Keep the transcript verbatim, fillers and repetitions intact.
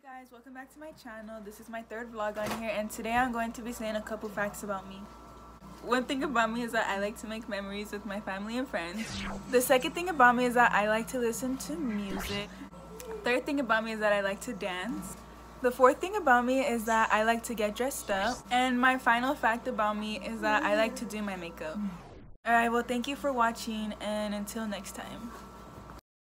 Guys, welcome back to my channel. This is my third vlog on here, and today I'm going to be saying a couple facts about me. One thing about me is that I like to make memories with my family and friends. The second thing about me is that I like to listen to music. Third thing about me is that I like to dance. The fourth thing about me is that I like to get dressed up. And my final fact about me is that I like to do my makeup. Alright, well, thank you for watching, and until next time.